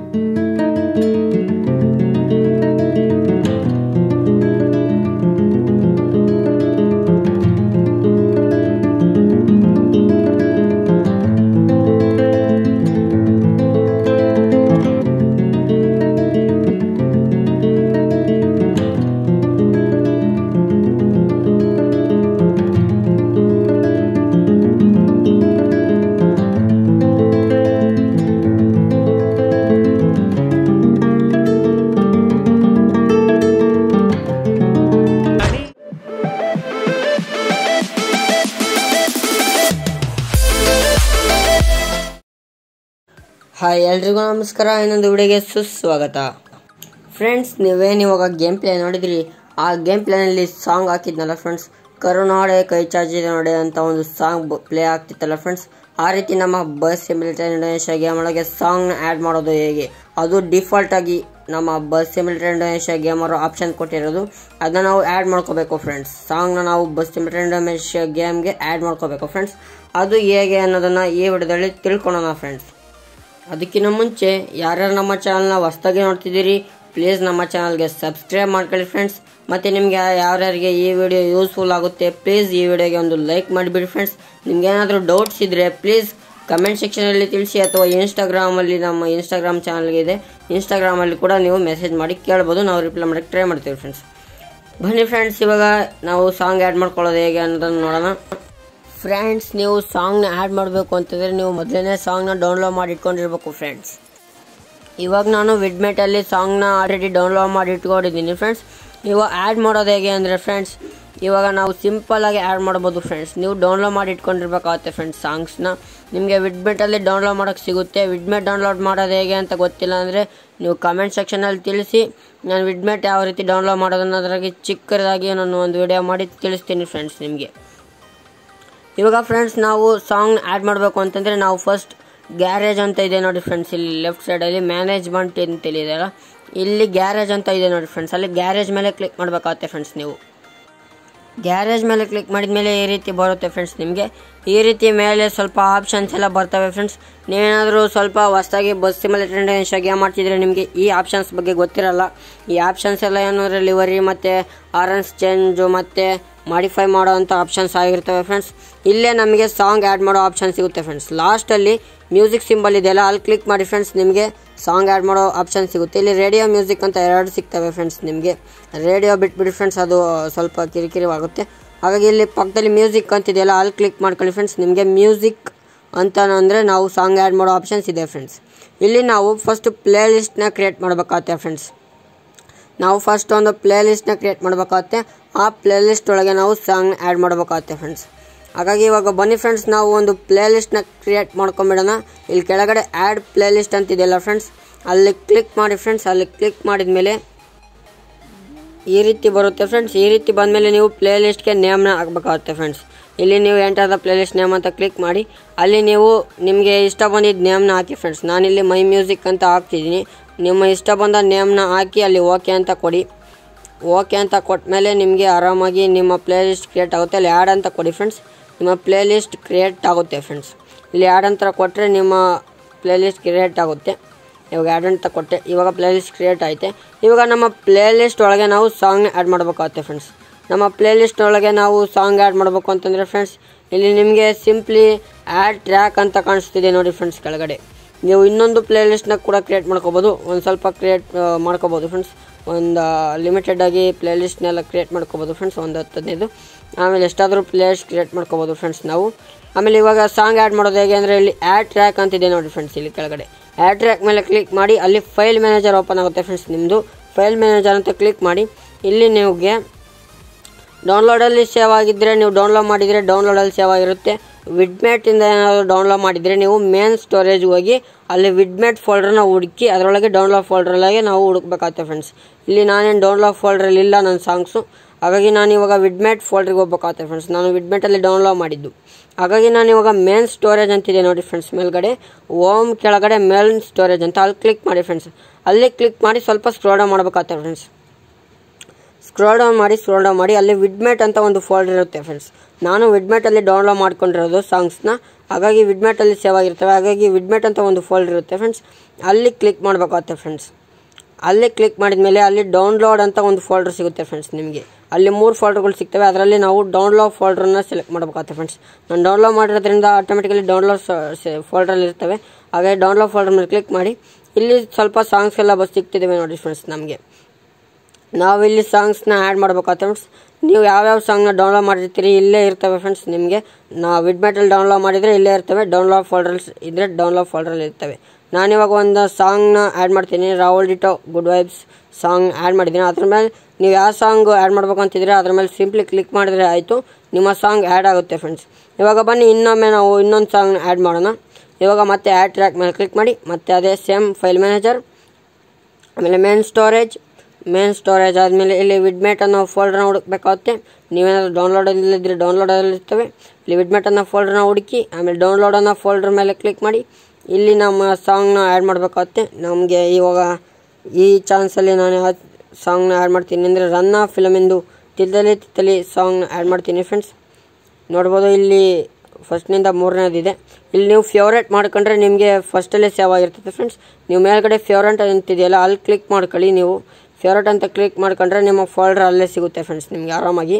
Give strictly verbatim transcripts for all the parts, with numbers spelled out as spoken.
Hi ಎಲ್ರಿಗೂ ನಮಸ್ಕಾರ. ಇನ್ನೊಂದು ವಿಡಿಯೋಗೆ ಸುಸ್ವಾಗತ. ಫ್ರೆಂಡ್ಸ್, ನೀವೇನು ಇವಾಗ ಗೇಮ್ ಪ್ಲೇ ನೋಡಿದ್ರಿ, ಆ ಗೇಮ್ ಪ್ಲೇನಲ್ಲಿ ಸಾಂಗ್ ಹಾಕಿದ್ನಲ್ಲ ಫ್ರೆಂಡ್ಸ್, ಕರುನಾಡೆ ಕೈ ಚಾಚಿದೆ ನೋಡೆ ಅಂತ ಒಂದು ಸಾಂಗ್ ಪ್ಲೇ ಆಗ್ತಿತ್ತಲ್ಲ ಫ್ರೆಂಡ್ಸ್. ಆ ರೀತಿ ನಮ್ಮ ಬಸ್ ಸಿಮ್ಯುಲೇಟರ್ ಇಂಡೋನೇಷ್ಯಾ ಗೇಮ್ ಒಳಗೆ ಸಾಂಗ್ನ ಆ್ಯಡ್ ಮಾಡೋದು ಹೇಗೆ, ಅದು ಡಿಫಾಲ್ಟ್ ಆಗಿ ನಮ್ಮ ಬಸ್ ಸಿಮ್ಯುಲೇಟರ್ ಇಂಡೋನೇಷ್ಯಾ ಗೇಮರು ಆಪ್ಷನ್ ಕೊಟ್ಟಿರೋದು. ಅದನ್ನ ನಾವು ಆ್ಯಡ್ ಮಾಡ್ಕೋಬೇಕು ಫ್ರೆಂಡ್ಸ್. ಸಾಂಗ್ನ ನಾವು ಬಸ್ ಸಿಮ್ಯುಲೇಟರ್ ಇಂಡೋನೇಷ್ಯಾ ಗೇಮ್ಗೆ ಆ್ಯಡ್ ಮಾಡ್ಕೋಬೇಕು ಫ್ರೆಂಡ್ಸ್. ಅದು ಹೇಗೆ ಅನ್ನೋದನ್ನು ಈ ವಿಡಿಯೋದಲ್ಲಿ ತಿಳ್ಕೊಳ್ಳೋಣ ಫ್ರೆಂಡ್ಸ್. ಅದಕ್ಕಿಂತ ಮುಂಚೆ ಯಾರ್ಯಾರು ನಮ್ಮ ಚಾನಲ್ನ ಹೊಸದಾಗಿ ನೋಡ್ತಿದ್ದೀರಿ, ಪ್ಲೀಸ್ ನಮ್ಮ ಚಾನಲ್ಗೆ ಸಬ್ಸ್ಕ್ರೈಬ್ ಮಾಡ್ಕೊಳ್ಳಿ ಫ್ರೆಂಡ್ಸ್. ಮತ್ತು ನಿಮಗೆ ಯಾರ್ಯಾರಿಗೆ ಈ ವಿಡಿಯೋ ಯೂಸ್ಫುಲ್ ಆಗುತ್ತೆ, ಪ್ಲೀಸ್ ಈ ವಿಡಿಯೋಗೆ ಒಂದು ಲೈಕ್ ಮಾಡಿಬಿಡಿ ಫ್ರೆಂಡ್ಸ್. ನಿಮ್ಗೆ ಏನಾದರೂ ಡೌಟ್ಸ್ ಇದ್ದರೆ ಪ್ಲೀಸ್ ಕಮೆಂಟ್ ಸೆಕ್ಷನಲ್ಲಿ ತಿಳಿಸಿ, ಅಥವಾ ಇನ್ಸ್ಟಾಗ್ರಾಮಲ್ಲಿ ನಮ್ಮ ಇನ್ಸ್ಟಾಗ್ರಾಮ್ ಚಾನಲ್ಗೆ ಇದೆ, ಇನ್ಸ್ಟಾಗ್ರಾಮಲ್ಲಿ ಕೂಡ ನೀವು ಮೆಸೇಜ್ ಮಾಡಿ ಕೇಳ್ಬೋದು, ನಾವು ರಿಪ್ಲೈ ಮಾಡೋಕ್ಕೆ ಟ್ರೈ ಮಾಡ್ತೀವಿ ಫ್ರೆಂಡ್ಸ್. ಬನ್ನಿ ಫ್ರೆಂಡ್ಸ್, ಇವಾಗ ನಾವು ಸಾಂಗ್ ಆ್ಯಡ್ ಮಾಡ್ಕೊಳ್ಳೋದು ಹೇಗೆ ಅನ್ನೋದನ್ನು ನೋಡೋಣ. ಫ್ರೆಂಡ್ಸ್, ನೀವು ಸಾಂಗ್ನ ಆ್ಯಡ್ ಮಾಡಬೇಕು ಅಂತಂದರೆ ನೀವು ಮೊದಲನೇ ಸಾಂಗ್ನ ಡೌನ್ಲೋಡ್ ಮಾಡಿ ಇಟ್ಕೊಂಡಿರ್ಬೇಕು ಫ್ರೆಂಡ್ಸ್. ಇವಾಗ ನಾನು ವಿಡ್ಮೇಟಲ್ಲಿ ಸಾಂಗ್ನ ಆಲ್ರೆಡಿ ಡೌನ್ಲೋಡ್ ಮಾಡಿ ಇಟ್ಕೊಂಡಿದ್ದೀನಿ ಫ್ರೆಂಡ್ಸ್. ಇವಾಗ ಆ್ಯಡ್ ಮಾಡೋದು ಹೇಗೆ ಅಂದರೆ ಫ್ರೆಂಡ್ಸ್, ಇವಾಗ ನಾವು ಸಿಂಪಲ್ಲಾಗಿ ಆ್ಯಡ್ ಮಾಡ್ಬೋದು ಫ್ರೆಂಡ್ಸ್. ನೀವು ಡೌನ್ಲೋಡ್ ಮಾಡಿ ಇಟ್ಕೊಂಡಿರ್ಬೇಕಾಗುತ್ತೆ ಫ್ರೆಂಡ್ಸ್. ಸಾಂಗ್ಸ್ನ ನಿಮಗೆ ವಿಡ್ಮೇಟಲ್ಲಿ ಡೌನ್ಲೋಡ್ ಮಾಡೋಕ್ಕೆ ಸಿಗುತ್ತೆ. ವಿಡ್ಮೇಟ್ ಡೌನ್ಲೋಡ್ ಮಾಡೋದು ಹೇಗೆ ಅಂತ ಗೊತ್ತಿಲ್ಲ ಅಂದರೆ ನೀವು ಕಮೆಂಟ್ ಸೆಕ್ಷನಲ್ಲಿ ತಿಳಿಸಿ. ನಾನು ವಿಡ್ಮೇಟ್ ಯಾವ ರೀತಿ ಡೌನ್ಲೋಡ್ ಮಾಡೋದನ್ನು ಅದರಾಗಿ ಚಿಕ್ಕದಾಗಿ ನಾನು ಒಂದು ವಿಡಿಯೋ ಮಾಡಿ ತಿಳಿಸ್ತೀನಿ ಫ್ರೆಂಡ್ಸ್ ನಿಮಗೆ. ಇವಾಗ ಫ್ರೆಂಡ್ಸ್, ನಾವು ಸಾಂಗ್ ಆ್ಯಡ್ ಮಾಡಬೇಕು ಅಂತಂದರೆ ನಾವು ಫಸ್ಟ್ ಗ್ಯಾರೇಜ್ ಅಂತ ಇದೆ ನೋಡಿ ಫ್ರೆಂಡ್ಸ್, ಇಲ್ಲಿ ಲೆಫ್ಟ್ ಸೈಡಲ್ಲಿ ಮ್ಯಾನೇಜ್ಮೆಂಟ್ ಅಂತ ಇದೆಯಲ್ಲ, ಇಲ್ಲಿ ಗ್ಯಾರೇಜ್ ಅಂತ ಇದೆ ನೋಡಿ ಫ್ರೆಂಡ್ಸ್. ಅಲ್ಲಿ ಗ್ಯಾರೇಜ್ ಮೇಲೆ ಕ್ಲಿಕ್ ಮಾಡಬೇಕಾಗುತ್ತೆ ಫ್ರೆಂಡ್ಸ್. ನೀವು ಗ್ಯಾರೇಜ್ ಮೇಲೆ ಕ್ಲಿಕ್ ಮಾಡಿದ ಮೇಲೆ ಈ ರೀತಿ ಬರುತ್ತೆ ಫ್ರೆಂಡ್ಸ್. ನಿಮಗೆ ಈ ರೀತಿ ಮೇಲೆ ಸ್ವಲ್ಪ ಆಪ್ಷನ್ಸ್ ಎಲ್ಲ ಬರ್ತವೆ ಫ್ರೆಂಡ್ಸ್. ನೀವೇನಾದರೂ ಸ್ವಲ್ಪ ಹೊಸದಾಗಿ ಬಸ್ ಸಿಮ್ಯುಲೇಟರ್ ಇಂಡೋನೇಷ್ಯಾ ಗೇಮ್ ಮಾಡ್ತಿದ್ರೆ ನಿಮಗೆ ಈ ಆಪ್ಷನ್ಸ್ ಬಗ್ಗೆ ಗೊತ್ತಿರಲ್ಲ. ಈ ಆಪ್ಷನ್ಸ್ ಎಲ್ಲ ಏನಂದರೆ ಲಿವರಿ ಮತ್ತು ಆರೆನ್ಸ್ ಚೇಂಜು ಮತ್ತು ಮಾಡಿಫೈ ಮಾಡೋ ಅಂಥ ಆಪ್ಷನ್ಸ್ ಆಗಿರ್ತವೆ ಫ್ರೆಂಡ್ಸ್. ಇಲ್ಲೇ ನಮಗೆ ಸಾಂಗ್ ಆ್ಯಡ್ ಮಾಡೋ ಆಪ್ಷನ್ ಸಿಗುತ್ತೆ ಫ್ರೆಂಡ್ಸ್. ಲಾಸ್ಟಲ್ಲಿ ಮ್ಯೂಸಿಕ್ ಸಿಂಬಲ್ ಇದೆಯಲ್ಲ, ಅಲ್ಲಿ ಕ್ಲಿಕ್ ಮಾಡಿ ಫ್ರೆಂಡ್ಸ್, ನಿಮಗೆ ಸಾಂಗ್ ಆ್ಯಡ್ ಮಾಡೋ ಆಪ್ಷನ್ ಸಿಗುತ್ತೆ. ಇಲ್ಲಿ ರೇಡಿಯೋ ಮ್ಯೂಸಿಕ್ ಅಂತ ಎರಡು ಸಿಗ್ತವೆ ಫ್ರೆಂಡ್ಸ್. ನಿಮಗೆ ರೇಡಿಯೋ ಬಿಟ್ಬಿಡಿ ಫ್ರೆಂಡ್ಸ್, ಅದು ಸ್ವಲ್ಪ ಕಿರಿಕಿರಿ ಆಗುತ್ತೆ. ಹಾಗಾಗಿ ಇಲ್ಲಿ ಪಕ್ಕದಲ್ಲಿ ಮ್ಯೂಸಿಕ್ ಅಂತಿದೆಯಲ್ಲ, ಅಲ್ಲಿ ಕ್ಲಿಕ್ ಮಾಡ್ಕೊಳ್ಳಿ ಫ್ರೆಂಡ್ಸ್. ನಿಮಗೆ ಮ್ಯೂಸಿಕ್ ಅಂತ ಅಂದರೆ ನಾವು ಸಾಂಗ್ ಆ್ಯಡ್ ಮಾಡೋ ಆಪ್ಷನ್ಸ್ ಇದೆ ಫ್ರೆಂಡ್ಸ್. ಇಲ್ಲಿ ನಾವು ಫಸ್ಟ್ ಪ್ಲೇ ಲಿಸ್ಟ್ನ ಕ್ರಿಯೇಟ್ ಮಾಡಬೇಕಾಗುತ್ತೆ ಫ್ರೆಂಡ್ಸ್. ನಾವು ಫಸ್ಟ್ ಒಂದು ಪ್ಲೇ ಲಿಸ್ಟ್ನ ಕ್ರಿಯೇಟ್ ಮಾಡಬೇಕಾಗುತ್ತೆ. ಆ ಪ್ಲೇ ಲಿಸ್ಟ್ ಒಳಗೆ ನಾವು ಸಾಂಗ್ನ ಆ್ಯಡ್ ಮಾಡಬೇಕಾಗುತ್ತೆ ಫ್ರೆಂಡ್ಸ್. ಹಾಗಾಗಿ ಇವಾಗ ಬನ್ನಿ ಫ್ರೆಂಡ್ಸ್, ನಾವು ಒಂದು ಪ್ಲೇ ಲಿಸ್ಟ್ನ ಕ್ರಿಯೇಟ್ ಮಾಡ್ಕೊಂಬಿಡೋಣ. ಇಲ್ಲಿ ಕೆಳಗಡೆ ಆ್ಯಡ್ ಪ್ಲೇ ಲಿಸ್ಟ್ ಅಂತಿದೆಯಲ್ಲ ಫ್ರೆಂಡ್ಸ್, ಅಲ್ಲಿ ಕ್ಲಿಕ್ ಮಾಡಿ ಫ್ರೆಂಡ್ಸ್. ಅಲ್ಲಿ ಕ್ಲಿಕ್ ಮಾಡಿದ ಮೇಲೆ ಈ ರೀತಿ ಬರುತ್ತೆ ಫ್ರೆಂಡ್ಸ್. ಈ ರೀತಿ ಬಂದಮೇಲೆ ನೀವು ಪ್ಲೇ ಲಿಸ್ಟ್ಗೆ ನೇಮ್ನ ಹಾಕಬೇಕಾಗುತ್ತೆ ಫ್ರೆಂಡ್ಸ್. ಇಲ್ಲಿ ನೀವು enter the play list name ಅಂತ ಕ್ಲಿಕ್ ಮಾಡಿ ಅಲ್ಲಿ ನೀವು ನಿಮಗೆ ಇಷ್ಟ ಬಂದಿದ್ದ ನೇಮ್ನ ಹಾಕಿ ಫ್ರೆಂಡ್ಸ್. ನಾನಿಲ್ಲಿ ಮೈ ಮ್ಯೂಸಿಕ್ ಅಂತ ಹಾಕ್ತಿದ್ದೀನಿ. ನಿಮ್ಮ ಇಷ್ಟ ಬಂದ ನೇಮ್ನ ಹಾಕಿ ಅಲ್ಲಿ ಓಕೆ ಅಂತ ಕೊಡಿ. ಓಕೆ ಅಂತ ಕೊಟ್ಟ ಮೇಲೆ ನಿಮಗೆ ಆರಾಮಾಗಿ ನಿಮ್ಮ ಪ್ಲೇ ಲಿಸ್ಟ್ ಕ್ರಿಯೇಟ್ ಆಗುತ್ತೆ. ಅಲ್ಲಿ ಆ್ಯಡ್ ಅಂತ ಕೊಡಿ ಫ್ರೆಂಡ್ಸ್. ನಿಮ್ಮ ಪ್ಲೇ ಲಿಸ್ಟ್ ಕ್ರಿಯೇಟ್ ಆಗುತ್ತೆ ಫ್ರೆಂಡ್ಸ್. ಇಲ್ಲಿ ಆ್ಯಡ್ ಅಂತ ಕೊಟ್ಟರೆ ನಿಮ್ಮ ಪ್ಲೇ ಲಿಸ್ಟ್ ಕ್ರಿಯೇಟ್ ಆಗುತ್ತೆ. ಇವಾಗ ಆ್ಯಡ್ ಅಂತ ಕೊಟ್ಟೆ, ಇವಾಗ ಪ್ಲೇ ಲಿಸ್ಟ್ ಕ್ರಿಯೇಟ್ ಆಯಿತೆ. ಇವಾಗ ನಮ್ಮ ಪ್ಲೇ ಲಿಸ್ಟ್ ಒಳಗೆ ನಾವು ಸಾಂಗ್ನ ಆ್ಯಡ್ ಮಾಡಬೇಕಾಗುತ್ತೆ ಫ್ರೆಂಡ್ಸ್. ನಮ್ಮ ಪ್ಲೇ ಲಿಸ್ಟ್ ಒಳಗೆ ನಾವು ಸಾಂಗ್ ಆ್ಯಡ್ ಮಾಡಬೇಕು ಅಂತಂದರೆ ಫ್ರೆಂಡ್ಸ್, ಇಲ್ಲಿ ನಿಮಗೆ ಸಿಂಪ್ಲಿ ಆ್ಯಡ್ ಟ್ರ್ಯಾಕ್ ಅಂತ ಕಾಣಿಸ್ತಿದೆ ನೋಡಿ ಫ್ರೆಂಡ್ಸ್ ಕೆಳಗಡೆ. ನೀವು ಇನ್ನೊಂದು ಪ್ಲೇ ಲಿಸ್ಟ್ನ ಕೂಡ ಕ್ರಿಯೇಟ್ ಮಾಡ್ಕೋಬೋದು. ಒಂದು ಸ್ವಲ್ಪ ಕ್ರಿಯೇಟ್ ಮಾಡ್ಕೋಬೋದು ಫ್ರೆಂಡ್ಸ್. ಒಂದು ಲಿಮಿಟೆಡ್ ಆಗಿ ಪ್ಲೇ ಲಿಸ್ಟ್ನೆಲ್ಲ ಕ್ರಿಯೇಟ್ ಮಾಡ್ಕೋಬೋದು ಫ್ರೆಂಡ್ಸ್, ಒಂದು ಹತ್ತು ಹದಿನೈದು. ಆಮೇಲೆ ಎಷ್ಟಾದರೂ ಪ್ಲೇ ಲಿಸ್ಟ್ ಕ್ರಿಯೇಟ್ ಮಾಡ್ಕೋಬೋದು ಫ್ರೆಂಡ್ಸ್ ನಾವು. ಆಮೇಲೆ ಇವಾಗ ಸಾಂಗ್ ಆ್ಯಡ್ ಮಾಡೋದು ಹೇಗೆ ಅಂದರೆ ಇಲ್ಲಿ ಆ್ಯಡ್ ಟ್ರ್ಯಾಕ್ ಅಂತಿದೆ ನೋಡಿ ಫ್ರೆಂಡ್ಸ್. ಇಲ್ಲಿ ಕೆಳಗಡೆ ಆ್ಯಡ್ ಟ್ರ್ಯಾಕ್ ಮೇಲೆ ಕ್ಲಿಕ್ ಮಾಡಿ ಅಲ್ಲಿ ಫೈಲ್ ಮ್ಯಾನೇಜರ್ ಓಪನ್ ಆಗುತ್ತೆ ಫ್ರೆಂಡ್ಸ್. ನಿಮ್ಮದು ಫೈಲ್ ಮ್ಯಾನೇಜರ್ ಅಂತ ಕ್ಲಿಕ್ ಮಾಡಿ ಇಲ್ಲಿ ನಿಮಗೆ ಡೌನ್ಲೋಡಲ್ಲಿ ಸೇವ್ ಆಗಿದ್ದರೆ ನೀವು ಡೌನ್ಲೋಡ್ ಮಾಡಿದರೆ ಡೌನ್ಲೋಡಲ್ಲಿ ಸೇವ್ ಆಗಿರುತ್ತೆ. ವಿಡ್ಮೇಟಿಂದ ಏನಾದರೂ ಡೌನ್ಲೋಡ್ ಮಾಡಿದರೆ ನೀವು ಮೇನ್ ಸ್ಟೋರೇಜ್ಗೆ ಹೋಗಿ ಅಲ್ಲಿ ವಿಡ್ಮೇಟ್ ಫೋಲ್ಡ್ರನ್ನ ಹುಡುಕಿ ಅದರೊಳಗೆ ಡೌನ್ಲೋಡ್ ಫೋಲ್ಡ್ರೊಳಗೆ ನಾವು ಹುಡುಕ್ಬೇಕಾಗುತ್ತೆ ಫ್ರೆಂಡ್ಸ್. ಇಲ್ಲಿ ನಾನೇನು ಡೌನ್ಲೋಡ್ ಫೋಲ್ಡ್ರಲ್ಲಿ ಇಲ್ಲ ನನ್ನ ಸಾಂಗ್ಸು, ಹಾಗಾಗಿ ನಾನು ಇವಾಗ ವಿಡ್ಮೇಟ್ ಫೋಲ್ಡ್ರಿಗೆ ಹೋಗ್ಬೇಕಾಗುತ್ತೆ ಫ್ರೆಂಡ್ಸ್. ನಾನು ವಿಡ್ಮೇಟಲ್ಲಿ ಡೌನ್ಲೋಡ್ ಮಾಡಿದ್ದು, ಹಾಗಾಗಿ ನಾನು ಇವಾಗ ಮೇನ್ ಸ್ಟೋರೇಜ್ ಅಂತಿದೆ ನೋಡಿ ಫ್ರೆಂಡ್ಸ್ ಮೇಲ್ಗಡೆ, ಓಮ್ ಕೆಳಗಡೆ ಮೇನ್ ಸ್ಟೋರೇಜ್ ಅಂತ ಅಲ್ಲಿ ಕ್ಲಿಕ್ ಮಾಡಿ ಫ್ರೆಂಡ್ಸ್. ಅಲ್ಲಿ ಕ್ಲಿಕ್ ಮಾಡಿ ಸ್ವಲ್ಪ ಸ್ಕ್ರೋಲ್ ಡೌನ್ ಮಾಡಬೇಕಾಗುತ್ತೆ ಫ್ರೆಂಡ್ಸ್. ಸ್ಕ್ರೋಲ್ ಡೌನ್ ಮಾಡಿ ಸ್ಕ್ರೋಲ್ ಡೌನ್ ಮಾಡಿ ಅಲ್ಲಿ ವಿಡ್ಮೇಟ್ ಅಂತ ಒಂದು ಫೋಲ್ಡರ್ ಇರುತ್ತೆ ಫ್ರೆಂಡ್ಸ್. ನಾನು ವಿಡ್ಮೇಟಲ್ಲಿ ಡೌನ್ಲೋಡ್ ಮಾಡ್ಕೊಂಡಿರೋದು ಸಾಂಗ್ಸ್ನ, ಹಾಗಾಗಿ ವಿಡ್ಮ್ಯಾಟಲ್ಲಿ ಸೇವ್ ಆಗಿರ್ತವೆ. ಹಾಗಾಗಿ ವಿಡ್ಮ್ಯಾಟ್ ಅಂತ ಒಂದು ಫೋಲ್ಡರ್ ಇರುತ್ತೆ ಫ್ರೆಂಡ್ಸ್, ಅಲ್ಲಿ ಕ್ಲಿಕ್ ಮಾಡಬೇಕಾಗುತ್ತೆ ಫ್ರೆಂಡ್ಸ್. ಅಲ್ಲಿ ಕ್ಲಿಕ್ ಮಾಡಿದ ಮೇಲೆ ಅಲ್ಲಿ ಡೌನ್ಲೋಡ್ ಅಂತ ಒಂದು ಫೋಲ್ಡರ್ ಸಿಗುತ್ತೆ ಫ್ರೆಂಡ್ಸ್. ನಿಮಗೆ ಅಲ್ಲಿ ಮೂರು ಫೋಲ್ಡರ್ಗಳು ಸಿಗ್ತವೆ. ಅದರಲ್ಲಿ ನಾವು ಡೌನ್ಲೋಡ್ ಫೋಲ್ಡರನ್ನು ಸೆಲೆಕ್ಟ್ ಮಾಡಬೇಕಾಗುತ್ತೆ ಫ್ರೆಂಡ್ಸ್. ನಾನು ಡೌನ್ಲೋಡ್ ಮಾಡಿರೋದ್ರಿಂದ ಆಟೋಮೆಟಿಕಲಿ ಡೌನ್ಲೋಡ್ ಫೋಲ್ಡರಲ್ಲಿ ಇರ್ತವೆ. ಹಾಗಾಗಿ ಡೌನ್ಲೋಡ್ ಫೋಲ್ಡರ್ ಮೇಲೆ ಕ್ಲಿಕ್ ಮಾಡಿ ಇಲ್ಲಿ ಸ್ವಲ್ಪ ಸಾಂಗ್ಸ್ ಎಲ್ಲ ಬಸ್ ಸಿಗ್ತಿದ್ದಾವೆ ನೋಡಿ ಫ್ರೆಂಡ್ಸ್. ನಮಗೆ ನಾವು ಇಲ್ಲಿ ಸಾಂಗ್ಸ್ನ ಆ್ಯಡ್ ಮಾಡಬೇಕಾಗುತ್ತೆ ಫ್ರೆಂಡ್ಸ್. ನೀವು ಯಾವ್ಯಾವ ಸಾಂಗ್ನ ಡೌನ್ಲೋಡ್ ಮಾಡಿರ್ತೀರಿ ಇಲ್ಲೇ ಇರ್ತವೆ ಫ್ರೆಂಡ್ಸ್. ನಿಮಗೆ ನಾವು ವಿಡ್ಮ್ಯಾಟಲ್ಲಿ ಡೌನ್ಲೋಡ್ ಮಾಡಿದರೆ ಇಲ್ಲೇ ಇರ್ತವೆ. ಡೌನ್ಲೋಡ್ ಫೋಲ್ಡರ್ಸ್ ಇದ್ದರೆ ಡೌನ್ಲೋಡ್ ಫೋಲ್ಡರಲ್ಲಿ ಇರ್ತವೆ. ನಾನಿವಾಗ ಒಂದು ಸಾಂಗ್ನ ಆ್ಯಡ್ ಮಾಡ್ತೀನಿ. Rahul Dito good vibes song add ಮಾಡಿದ್ದೀನಿ. ಅದ್ರ ಮೇಲೆ ನೀವು ಯಾವ ಸಾಂಗ್ ಆ್ಯಡ್ ಮಾಡ್ಬೇಕು ಅಂತಿದ್ರೆ ಅದ್ರ ಮೇಲೆ ಸಿಂಪ್ಲಿ ಕ್ಲಿಕ್ ಮಾಡಿದ್ರೆ ಆಯಿತು, ನಿಮ್ಮ ಸಾಂಗ್ ಆ್ಯಡ್ ಆಗುತ್ತೆ ಫ್ರೆಂಡ್ಸ್. ಇವಾಗ ಬನ್ನಿ ಇನ್ನೊಮ್ಮೆ ನಾವು ಇನ್ನೊಂದು ಸಾಂಗ್ನ ಆ್ಯಡ್ ಮಾಡೋಣ. ಇವಾಗ ಮತ್ತೆ ಆ್ಯಡ್ ಟ್ರ್ಯಾಕ್ ಮೇಲೆ ಕ್ಲಿಕ್ ಮಾಡಿ ಮತ್ತೆ ಅದೇ ಸೇಮ್ ಫೈಲ್ ಮ್ಯಾನೇಜರ್, ಆಮೇಲೆ ಮೇನ್ ಸ್ಟೋರೇಜ್ ಮೇನ್ ಸ್ಟೋರೇಜ್ ಆದಮೇಲೆ ಇಲ್ಲಿ ವಿಡ್ಮ್ಯಾಟ್ ಅನ್ನೋ ಫೋಲ್ಡರ್ನ ಹುಡುಕಬೇಕಾಗುತ್ತೆ. ನೀವೇನಾದರೂ ಡೌನ್ಲೋಡಲ್ಲಿದ್ದರೆ ಡೌನ್ಲೋಡಲ್ಲಿ ಇರ್ತವೆ. ಇಲ್ಲಿ ವಿಡ್ಮ್ಯಾಟ್ ಅನ್ನೋ ಫೋಲ್ಡರ್ನ ಹುಡುಕಿ ಆಮೇಲೆ ಡೌನ್ಲೋಡ್ ಅನ್ನೋ ಫೋಲ್ಡರ್ ಮೇಲೆ ಕ್ಲಿಕ್ ಮಾಡಿ ಇಲ್ಲಿ ನಮ್ಮ ಸಾಂಗ್ನ ಆ್ಯಡ್ ಮಾಡಬೇಕಾಗುತ್ತೆ. ನಮಗೆ ಇವಾಗ ಈ ಚಾನ್ಸಲ್ಲಿ ನಾನು ಯಾವ ಸಾಂಗ್ನ ಆ್ಯಡ್ ಮಾಡ್ತೀನಿ ಅಂದರೆ ರನ್ನ ಫಿಲಮಿಂದು ತಿದ್ದಲಿ ತಿದ್ದಲಿ ಸಾಂಗ್ನ ಆ್ಯಡ್ ಮಾಡ್ತೀನಿ ಫ್ರೆಂಡ್ಸ್. ನೋಡ್ಬೋದು ಇಲ್ಲಿ ಫಸ್ಟ್ನಿಂದ ಮೂರನೇದಿದೆ. ಇಲ್ಲಿ ನೀವು ಫೇವ್ರೇಟ್ ಮಾಡ್ಕೊಂಡ್ರೆ ನಿಮಗೆ ಫಸ್ಟಲ್ಲೇ ಸೇವ್ ಆಗಿರ್ತದೆ ಫ್ರೆಂಡ್ಸ್. ನೀವು ಮೇಲ್ಗಡೆ ಫೇವ್ರೇಟ್ ಅಂತಿದೆಯಲ್ಲ ಅಲ್ಲಿ ಕ್ಲಿಕ್ ಮಾಡ್ಕೊಳ್ಳಿ. ನೀವು ಫೇವ್ರೇಟ್ ಅಂತ ಕ್ಲಿಕ್ ಮಾಡ್ಕೊಂಡ್ರೆ ನಿಮ್ಮ ಫೋಲ್ಡರ್ ಅಲ್ಲೇ ಸಿಗುತ್ತೆ ಫ್ರೆಂಡ್ಸ್ ನಿಮಗೆ ಆರಾಮಾಗಿ.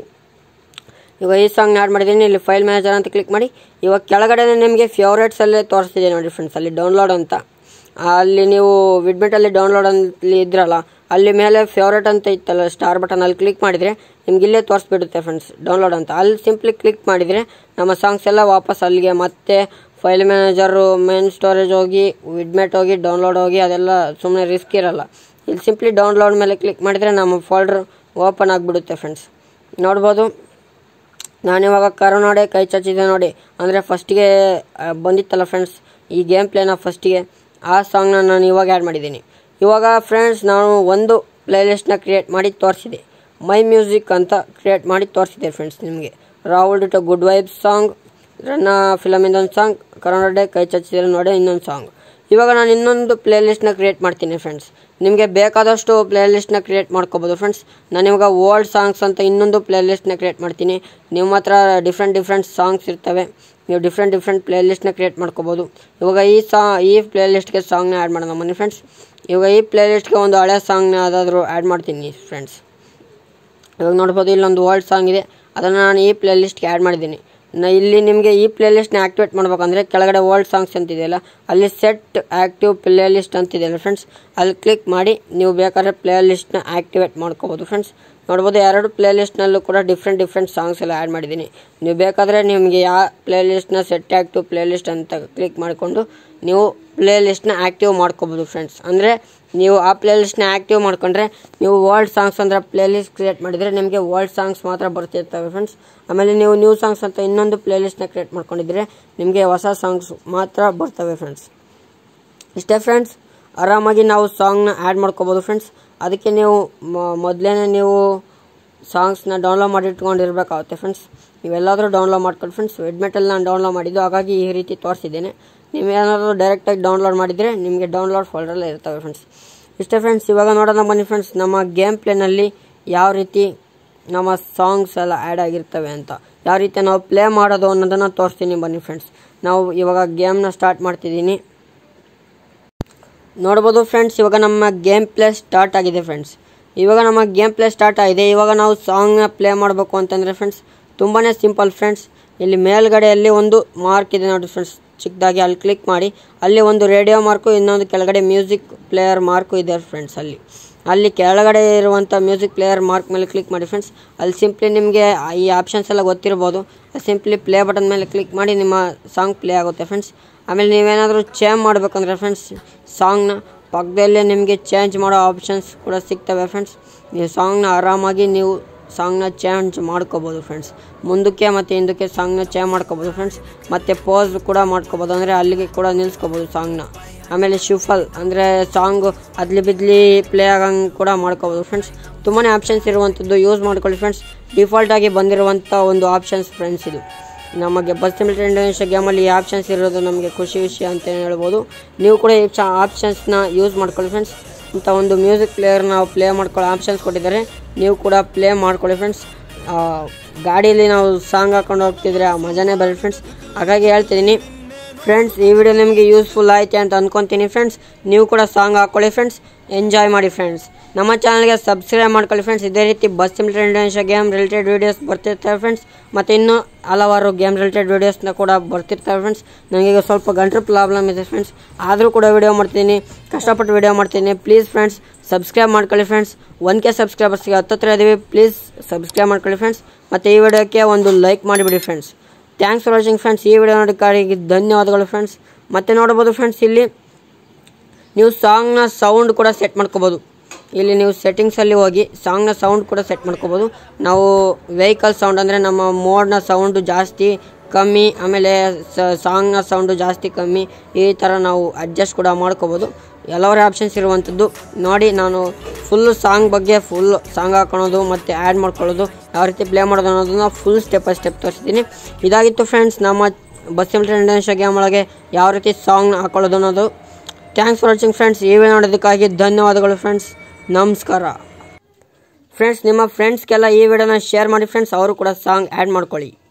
ಇವಾಗ ಈ ಸಾಂಗ್ನ ಆ್ಯಡ್ ಮಾಡಿದ್ದೀನಿ. ಇಲ್ಲಿ ಫೈಲ್ ಮ್ಯಾನೇಜರ್ ಅಂತ ಕ್ಲಿಕ್ ಮಾಡಿ ಇವಾಗ ಕೆಳಗಡೆ ನಿಮಗೆ ಫೇವ್ರೇಟ್ಸಲ್ಲೇ ತೋರಿಸ್ತಿದೆ ನೋಡಿ ಫ್ರೆಂಡ್ಸ್. ಅಲ್ಲಿ ಡೌನ್ಲೋಡ್ ಅಂತ ಅಲ್ಲಿ ನೀವು ವಿಡ್ಮ್ಯಾಟಲ್ಲಿ ಡೌನ್ಲೋಡ್ ಅಲ್ಲಿ ಇದ್ರಲ್ಲ ಅಲ್ಲಿ ಮೇಲೆ ಫೇವ್ರೇಟ್ ಅಂತ ಇತ್ತಲ್ಲ ಸ್ಟಾರ್ ಬಟನ್ ಅಲ್ಲಿ ಕ್ಲಿಕ್ ಮಾಡಿದರೆ ನಿಮ್ಗೆ ಇಲ್ಲೇ ತೋರಿಸ್ಬಿಡುತ್ತೆ ಫ್ರೆಂಡ್ಸ್ ಡೌನ್ಲೋಡ್ ಅಂತ. ಅಲ್ಲಿ ಸಿಂಪ್ಲಿ ಕ್ಲಿಕ್ ಮಾಡಿದರೆ ನಮ್ಮ ಸಾಂಗ್ಸ್ ಎಲ್ಲ ವಾಪಸ್ ಅಲ್ಲಿಗೆ ಮತ್ತೆ ಫೈಲ್ ಮ್ಯಾನೇಜರು ಮೇನ್ ಸ್ಟೋರೇಜ್ ಹೋಗಿ ವಿಡ್ಮ್ಯಾಟ್ ಹೋಗಿ ಡೌನ್ಲೋಡ್ ಹೋಗಿ ಅದೆಲ್ಲ ಸುಮ್ಮನೆ ರಿಸ್ಕ್ ಇರಲ್ಲ. ಇಲ್ಲಿ ಸಿಂಪ್ಲಿ ಡೌನ್ಲೋಡ್ ಮೇಲೆ ಕ್ಲಿಕ್ ಮಾಡಿದರೆ ನಮ್ಮ ಫೋಲ್ಡರ್ ಓಪನ್ ಆಗಿಬಿಡುತ್ತೆ ಫ್ರೆಂಡ್ಸ್. ನೋಡ್ಬೋದು ನಾನಿವಾಗ ಕರುನಾಡೆ ಕೈ ಚಾಚಿದೆ ನೋಡಿ ಅಂದರೆ ಫಸ್ಟಿಗೆ ಬಂದಿತ್ತಲ್ಲ ಫ್ರೆಂಡ್ಸ್ ಈ ಗೇಮ್ ಪ್ಲೇನ ಫಸ್ಟಿಗೆ ಆ ಸಾಂಗ್ನ ನಾನು ಇವಾಗ ಆ್ಯಡ್ ಮಾಡಿದ್ದೀನಿ. ಇವಾಗ ಫ್ರೆಂಡ್ಸ್ ನಾನು ಒಂದು ಪ್ಲೇಲಿಸ್ಟ್ನ ಕ್ರಿಯೇಟ್ ಮಾಡಿ ತೋರಿಸಿದೆ. ಮೈ ಮ್ಯೂಸಿಕ್ ಅಂತ ಕ್ರಿಯೇಟ್ ಮಾಡಿ ತೋರಿಸಿದೆ ಫ್ರೆಂಡ್ಸ್ ನಿಮಗೆ. Rahul Dito good vibes song, Ranna ಫಿಲಮಿಂದ ಒಂದು ಸಾಂಗ್, ಕರುನಾಡೆ ಕೈ ಚಾಚಿದೆ ನೋಡಿ ಇನ್ನೊಂದು ಸಾಂಗ್. ಇವಾಗ ನಾನು ಇನ್ನೊಂದು ಪ್ಲೇಲಿಸ್ಟ್ನ ಕ್ರಿಯೇಟ್ ಮಾಡ್ತೀನಿ ಫ್ರೆಂಡ್ಸ್. ನಿಮಗೆ ಬೇಕಾದಷ್ಟು ಪ್ಲೇಲಿಸ್ಟ್ನ ಕ್ರಿಯೇಟ್ ಮಾಡ್ಕೋಬೋದು ಫ್ರೆಂಡ್ಸ್. ನಾನು ಇವಾಗ ಓಲ್ಡ್ ಸಾಂಗ್ಸ್ ಅಂತ ಇನ್ನೊಂದು ಪ್ಲೇಲಿಸ್ಟ್ನ ಕ್ರಿಯೇಟ್ ಮಾಡ್ತೀನಿ. ನಿಮ್ಮ ಹತ್ರ ಡಿಫ್ರೆಂಟ್ ಡಿಫ್ರೆಂಟ್ ಸಾಂಗ್ಸ್ ಇರ್ತವೆ, ನೀವು ಡಿಫ್ರೆಂಟ್ ಡಿಫ್ರೆಂಟ್ ಪ್ಲೇಲಿಸ್ಟ್ನ ಕ್ರಿಯೇಟ್ ಮಾಡ್ಕೋಬೋದು. ಇವಾಗ ಈ ಸಾ ಈ ಪ್ಲೇಲಿಸ್ಟ್ಗೆ ಸಾಂಗ್ನ ಆ್ಯಡ್ ಮಾಡೋಣ ಬನ್ನಿ ಫ್ರೆಂಡ್ಸ್. ಇವಾಗ ಈ ಪ್ಲೇಲಿಸ್ಟ್ಗೆ ಒಂದು ಹಳೆ ಸಾಂಗ್ನ ಯಾವುದಾದ್ರೂ ಆ್ಯಡ್ ಮಾಡ್ತೀನಿ ಫ್ರೆಂಡ್ಸ್. ಇವಾಗ ನೋಡ್ಬೋದು ಇಲ್ಲೊಂದು ಓಲ್ಡ್ ಸಾಂಗ್ ಇದೆ, ಅದನ್ನು ನಾನು ಈ ಪ್ಲೇಲಿಸ್ಟ್ಗೆ ಆ್ಯಡ್ ಮಾಡಿದ್ದೀನಿ. ನಾ ಇಲ್ಲಿ ನಿಮಗೆ ಈ ಪ್ಲೇಲಿಸ್ಟ್ನ ಆ್ಯಕ್ಟಿವೇಟ್ ಮಾಡ್ಬೇಕಂದ್ರೆ ಕೆಳಗಡೆ ಓಲ್ಡ್ ಸಾಂಗ್ಸ್ ಅಂತಿದೆಯಲ್ಲ ಅಲ್ಲಿ ಸೆಟ್ ಆ್ಯಕ್ಟಿವ್ ಪ್ಲೇಲಿಸ್ಟ್ ಅಂತಿದೆಯಲ್ಲ ಫ್ರೆಂಡ್ಸ್ ಅಲ್ಲಿ ಕ್ಲಿಕ್ ಮಾಡಿ ನೀವು ಬೇಕಾದ್ರೆ ಪ್ಲೇಲಿಸ್ಟ್ನ ಆ್ಯಕ್ಟಿವೇಟ್ ಮಾಡ್ಕೋಬೋದು ಫ್ರೆಂಡ್ಸ್. ನೋಡ್ಬೋದು ಎರಡು ಪ್ಲೇಲಿಸ್ಟ್ನಲ್ಲೂ ಕೂಡ ಡಿಫ್ರೆಂಟ್ ಡಿಫ್ರೆಂಟ್ ಸಾಂಗ್ಸ್ ಎಲ್ಲ ಆ್ಯಡ್ ಮಾಡಿದ್ದೀನಿ. ನೀವು ಬೇಕಾದರೆ ನಿಮಗೆ ಯಾವ ಪ್ಲೇಲಿಸ್ಟ್ನ ಸೆಟ್ ಆ್ಯಕ್ಟಿವ್ ಪ್ಲೇಲಿಸ್ಟ್ ಅಂತ ಕ್ಲಿಕ್ ಮಾಡಿಕೊಂಡು ನೀವು ಪ್ಲೇಲಿಸ್ಟ್ನ ಆ್ಯಕ್ಟಿವ್ ಮಾಡ್ಕೋಬೋದು ಫ್ರೆಂಡ್ಸ್. ಅಂದರೆ ನೀವು ಆ ಪ್ಲೇಲಿಸ್ಟ್ನ ಆ್ಯಕ್ಟಿವ್ ಮಾಡ್ಕೊಂಡ್ರೆ ನೀವು ಓಲ್ಡ್ ಸಾಂಗ್ಸ್ ಅಂದರೆ ಪ್ಲೇಲಿಸ್ಟ್ ಕ್ರಿಯೇಟ್ ಮಾಡಿದರೆ ನಿಮಗೆ ಓಲ್ಡ್ ಸಾಂಗ್ಸ್ ಮಾತ್ರ ಬರ್ತಿರ್ತವೆ ಫ್ರೆಂಡ್ಸ್. ಆಮೇಲೆ ನೀವು ನ್ಯೂ ಸಾಂಗ್ಸ್ ಅಂತ ಇನ್ನೊಂದು ಪ್ಲೇಲಿಸ್ಟ್ನ ಕ್ರಿಯೇಟ್ ಮಾಡ್ಕೊಂಡಿದ್ರೆ ನಿಮಗೆ ಹೊಸ ಸಾಂಗ್ಸ್ ಮಾತ್ರ ಬರ್ತವೆ ಫ್ರೆಂಡ್ಸ್. ಇಷ್ಟೇ ಫ್ರೆಂಡ್ಸ್, ಆರಾಮಾಗಿ ನಾವು ಸಾಂಗ್ನ ಆ್ಯಡ್ ಮಾಡ್ಕೋಬೋದು ಫ್ರೆಂಡ್ಸ್. ಅದಕ್ಕೆ ನೀವು ಮೊದಲೇ ನೀವು ಸಾಂಗ್ಸ್ನ ಡೌನ್ಲೋಡ್ ಮಾಡಿ ಇಟ್ಕೊಂಡಿರ್ಬೇಕಾಗುತ್ತೆ ಫ್ರೆಂಡ್ಸ್. ನೀವೆಲ್ಲಾದರೂ ಡೌನ್ಲೋಡ್ ಮಾಡ್ಕೊಂಡು ಫ್ರೆಂಡ್ಸ್. ವಿಡ್ಮ್ಯಾಟಲ್ಲಿ ನಾನು ಡೌನ್ಲೋಡ್ ಮಾಡಿದ್ದು, ಹಾಗಾಗಿ ಈ ರೀತಿ ತೋರಿಸಿದ್ದೇನೆ. ನೀವೇನಾದರೂ ಡೈರೆಕ್ಟಾಗಿ ಡೌನ್ಲೋಡ್ ಮಾಡಿದರೆ ನಿಮಗೆ ಡೌನ್ಲೋಡ್ ಫೋಲ್ಡರಲ್ಲೇ ಇರ್ತವೆ ಫ್ರೆಂಡ್ಸ್. ಇಷ್ಟೇ ಫ್ರೆಂಡ್ಸ್, ಇವಾಗ ನೋಡೋಣ ಬನ್ನಿ ಫ್ರೆಂಡ್ಸ್ ನಮ್ಮ ಗೇಮ್ ಪ್ಲೇನಲ್ಲಿ ಯಾವ ರೀತಿ ನಮ್ಮ ಸಾಂಗ್ಸ್ ಎಲ್ಲ ಆ್ಯಡ್ ಆಗಿರ್ತವೆ ಅಂತ, ಯಾವ ರೀತಿ ನಾವು ಪ್ಲೇ ಮಾಡೋದು ಅನ್ನೋದನ್ನು ತೋರಿಸ್ತೀನಿ ಬನ್ನಿ ಫ್ರೆಂಡ್ಸ್. ನಾವು ಇವಾಗ ಗೇಮ್ನ ಸ್ಟಾರ್ಟ್ ಮಾಡ್ತಿದ್ದೀನಿ. ನೋಡ್ಬೋದು ಫ್ರೆಂಡ್ಸ್ ಇವಾಗ ನಮ್ಮ ಗೇಮ್ ಪ್ಲೇ ಸ್ಟಾರ್ಟ್ ಆಗಿದೆ ಫ್ರೆಂಡ್ಸ್. ಇವಾಗ ನಮ್ಮ ಗೇಮ್ ಪ್ಲೇ ಸ್ಟಾರ್ಟ್ ಆಗಿದೆ. ಇವಾಗ ನಾವು ಸಾಂಗ್ನ ಪ್ಲೇ ಮಾಡಬೇಕು ಅಂತಂದರೆ ಫ್ರೆಂಡ್ಸ್ ತುಂಬಾ ಸಿಂಪಲ್ ಫ್ರೆಂಡ್ಸ್. ಇಲ್ಲಿ ಮೇಲ್ಗಡೆಯಲ್ಲಿ ಒಂದು ಮಾರ್ಕ್ ಇದೆ ನೋಡಿ ಫ್ರೆಂಡ್ಸ್ ಚಿಕ್ಕದಾಗಿ, ಅಲ್ಲಿ ಕ್ಲಿಕ್ ಮಾಡಿ ಅಲ್ಲಿ ಒಂದು ರೇಡಿಯೋ ಮಾರ್ಕು ಇನ್ನೊಂದು ಕೆಳಗಡೆ ಮ್ಯೂಸಿಕ್ ಪ್ಲೇಯರ್ ಮಾರ್ಕು ಇದೆ ಫ್ರೆಂಡ್ಸ್. ಅಲ್ಲಿ ಅಲ್ಲಿ ಕೆಳಗಡೆ ಇರುವಂಥ ಮ್ಯೂಸಿಕ್ ಪ್ಲೇಯರ್ ಮಾರ್ಕ್ ಮೇಲೆ ಕ್ಲಿಕ್ ಮಾಡಿ ಫ್ರೆಂಡ್ಸ್. ಅಲ್ಲಿ ಸಿಂಪ್ಲಿ ನಿಮಗೆ ಈ ಆಪ್ಷನ್ಸ್ ಎಲ್ಲ ಗೊತ್ತಿರ್ಬೋದು. ಸಿಂಪ್ಲಿ ಪ್ಲೇ ಬಟನ್ ಮೇಲೆ ಕ್ಲಿಕ್ ಮಾಡಿ ನಿಮ್ಮ ಸಾಂಗ್ ಪ್ಲೇ ಆಗುತ್ತೆ ಫ್ರೆಂಡ್ಸ್. ಆಮೇಲೆ ನೀವೇನಾದರೂ ಚೇಂಜ್ ಮಾಡಬೇಕಂದ್ರೆ ಫ್ರೆಂಡ್ಸ್ ಸಾಂಗ್ನ ಪಕ್ಕದಲ್ಲೇ ನಿಮಗೆ ಚೇಂಜ್ ಮಾಡೋ ಆಪ್ಷನ್ಸ್ ಕೂಡ ಸಿಗ್ತವೆ ಫ್ರೆಂಡ್ಸ್. ನೀವು ಸಾಂಗ್ನ ಆರಾಮಾಗಿ ನೀವು ಸಾಂಗ್ನ ಚೇಂಜ್ ಮಾಡ್ಕೋಬೋದು ಫ್ರೆಂಡ್ಸ್. ಮುಂದಕ್ಕೆ ಮತ್ತು ಹಿಂದಕ್ಕೆ ಸಾಂಗ್ನ ಚೇಂಜ್ ಮಾಡ್ಕೋಬೋದು ಫ್ರೆಂಡ್ಸ್. ಮತ್ತು ಪೋಸ್ ಕೂಡ ಮಾಡ್ಕೋಬೋದು, ಅಂದರೆ ಅಲ್ಲಿಗೆ ಕೂಡ ನಿಲ್ಲಿಸ್ಕೋಬೋದು ಸಾಂಗ್ನ. ಆಮೇಲೆ ಶಿಫಲ್ ಅಂದರೆ ಸಾಂಗು ಅದ್ಲಿ ಬಿದ್ಲಿ ಪ್ಲೇ ಆಗಂಗೆ ಕೂಡ ಮಾಡ್ಕೋಬೋದು ಫ್ರೆಂಡ್ಸ್. ತುಂಬಾ ಆಪ್ಷನ್ಸ್ ಇರುವಂಥದ್ದು, ಯೂಸ್ ಮಾಡ್ಕೊಳ್ಳಿ ಫ್ರೆಂಡ್ಸ್. ಡಿಫಾಲ್ಟಾಗಿ ಬಂದಿರುವಂಥ ಒಂದು ಆಪ್ಷನ್ಸ್ ಫ್ರೆಂಡ್ಸ್ ಇದು. ನಮಗೆ ಬಸ್ಸಿದ್ ಇಂಡೋನೇಷ್ಯಾ ಗೇಮಲ್ಲಿ ಈ ಆಪ್ಷನ್ಸ್ ಇರೋದು ನಮಗೆ ಖುಷಿ ವಿಷಯ ಅಂತಲೇ ಹೇಳ್ಬೋದು. ನೀವು ಕೂಡ ಈ ಚ ಆಪ್ಷನ್ಸ್ನ ಯೂಸ್ ಮಾಡ್ಕೊಳ್ಳಿ ಫ್ರೆಂಡ್ಸ್. ಇಂಥ ಒಂದು ಮ್ಯೂಸಿಕ್ ಪ್ಲೇಯರ್ ನಾವು ಪ್ಲೇ ಮಾಡ್ಕೊಳ್ಳೋ ಆಪ್ಷನ್ಸ್ ಕೊಟ್ಟಿದ್ದಾರೆ, ನೀವು ಕೂಡ ಪ್ಲೇ ಮಾಡ್ಕೊಳ್ಳಿ ಫ್ರೆಂಡ್ಸ್. ಗಾಡೀಲಿ ನಾವು ಸಾಂಗ್ ಹಾಕೊಂಡು ಹೋಗ್ತಿದ್ರೆ ಆ ಮಜಾನೇ ಬರಲಿ ಫ್ರೆಂಡ್ಸ್. ಹಾಗಾಗಿ ಹೇಳ್ತಿದ್ದೀನಿ ಫ್ರೆಂಡ್ಸ್ ಈ ವಿಡಿಯೋ ನಿಮಗೆ ಯೂಸ್ಫುಲ್ ಆಯ್ತು ಅಂತ ಅನ್ಕೊಂತೀನಿ ಫ್ರೆಂಡ್ಸ್. ನೀವು ಕೂಡ ಸಾಂಗ್ ಹಾಕೊಳ್ಳಿ ಫ್ರೆಂಡ್ಸ್, ಎಂಜಾಯ್ ಮಾಡಿ ಫ್ರೆಂಡ್ಸ್. ನಮ್ಮ ಚಾನಲ್ಗೆ ಸಬ್ಸ್ಕ್ರೈಬ್ ಮಾಡ್ಕೊಳ್ಳಿ ಫ್ರೆಂಡ್ಸ್. ಇದೇ ರೀತಿ bussid Indonesia game related videos ಬರ್ತಿರ್ತಾರೆ ಫ್ರೆಂಡ್ಸ್. ಮತ್ತು ಇನ್ನೂ ಹಲವಾರು ಗೇಮ್ ರಿಲೇಟೆಡ್ ವೀಡಿಯೋಸ್ನ ಕೂಡ ಬರ್ತಿರ್ತಾರೆ ಫ್ರೆಂಡ್ಸ್. ನನಗೆ ಸ್ವಲ್ಪ ಗಂಟ್ಲು ಪ್ರಾಬ್ಲಮ್ ಇದೆ ಫ್ರೆಂಡ್ಸ್, ಆದರೂ ಕೂಡ ವಿಡಿಯೋ ಮಾಡ್ತೀನಿ, ಕಷ್ಟಪಟ್ಟು ವಿಡಿಯೋ ಮಾಡ್ತೀನಿ. ಪ್ಲೀಸ್ ಫ್ರೆಂಡ್ಸ್ ಸಬ್ಸ್ಕ್ರೈಬ್ ಮಾಡ್ಕೊಳ್ಳಿ ಫ್ರೆಂಡ್ಸ್. ಒನ್ ಕೆ ಸಬ್ಸ್ಕ್ರೈಬರ್ಸ್ಗೆ ಹತ್ತತ್ರ ಇದ್ದೀವಿ, ಪ್ಲೀಸ್ ಸಬ್ಸ್ಕ್ರೈಬ್ ಮಾಡ್ಕೊಳ್ಳಿ ಫ್ರೆಂಡ್ಸ್. ಮತ್ತು ಈ ವಿಡಿಯೋಕ್ಕೆ ಒಂದು ಲೈಕ್ ಮಾಡಿಬಿಡಿ friends. Thanks for watching friends. ಈ ವಿಡಿಯೋ ನೋಡೋಕ್ಕಾಗಿ ಧನ್ಯವಾದಗಳು ಫ್ರೆಂಡ್ಸ್. ಮತ್ತೆ ನೋಡ್ಬೋದು ಫ್ರೆಂಡ್ಸ್, ಇಲ್ಲಿ ನೀವು ಸಾಂಗ್ನ ಸೌಂಡ್ ಕೂಡ ಸೆಟ್ ಮಾಡ್ಕೋಬೋದು. ಇಲ್ಲಿ ನೀವು ಸೆಟ್ಟಿಂಗ್ಸಲ್ಲಿ ಹೋಗಿ ಸಾಂಗ್ನ ಸೌಂಡ್ ಕೂಡ ಸೆಟ್ ಮಾಡ್ಕೋಬೋದು. ನಾವು ವೆಹಿಕಲ್ ಸೌಂಡ್ ಅಂದರೆ ನಮ್ಮ ಮೋಡ್ನ ಸೌಂಡು ಜಾಸ್ತಿ ಕಮ್ಮಿ, ಆಮೇಲೆ ಸಾಂಗ್ನ ಸೌಂಡು ಜಾಸ್ತಿ ಕಮ್ಮಿ, ಈ ಥರ ನಾವು ಅಡ್ಜಸ್ಟ್ ಕೂಡ ಮಾಡ್ಕೋಬೋದು. ಹಲವಾರು ಆಪ್ಷನ್ಸ್ ಇರುವಂಥದ್ದು. ನೋಡಿ, ನಾನು ಫುಲ್ ಸಾಂಗ್ ಬಗ್ಗೆ ಫುಲ್ ಸಾಂಗ್ ಹಾಕೊಳ್ಳೋದು ಮತ್ತು ಆ್ಯಡ್ ಮಾಡ್ಕೊಳ್ಳೋದು, ಯಾವ ರೀತಿ ಪ್ಲೇ ಮಾಡೋದು ಅನ್ನೋದನ್ನ ಫುಲ್ ಸ್ಟೆಪ್ ಬೈ ಸ್ಟೆಪ್ ತೋರಿಸ್ತೀನಿ. ಇದಾಗಿತ್ತು ಫ್ರೆಂಡ್ಸ್ ನಮ್ಮ bussid ಇಂಡೋನೇಷ್ಯಾ ಗೇಮ್ ಒಳಗೆ ಯಾವ ರೀತಿ ಸಾಂಗ್ನ ಹಾಕೊಳ್ಳೋದು ಅನ್ನೋದು. Thanks for watching friends. ಈ ವಿಡಿಯೋ ನೋಡೋದಕ್ಕಾಗಿ ಧನ್ಯವಾದಗಳು ಫ್ರೆಂಡ್ಸ್. ನಮಸ್ಕಾರ ಫ್ರೆಂಡ್ಸ್. ನಿಮ್ಮ ಫ್ರೆಂಡ್ಸ್ಗೆಲ್ಲ ಈ ವಿಡಿಯೋನ ಶೇರ್ ಮಾಡಿ ಫ್ರೆಂಡ್ಸ್, ಅವರು ಕೂಡ ಸಾಂಗ್ ಆ್ಯಡ್ ಮಾಡ್ಕೊಳ್ಳಿ.